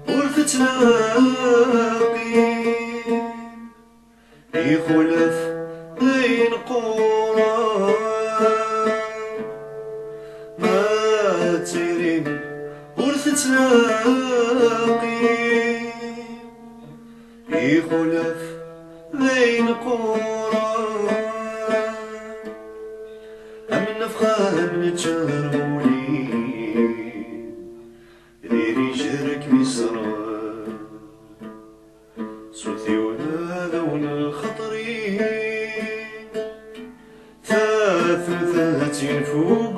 ورثتلاقي يخلف بين قرى ما تيرين ورثتلاقي يخلف بين قرى أم نفخة من تجربوني ديري جرك مصر صوتي وهذا الخطري ثلاث وثلاثين فوق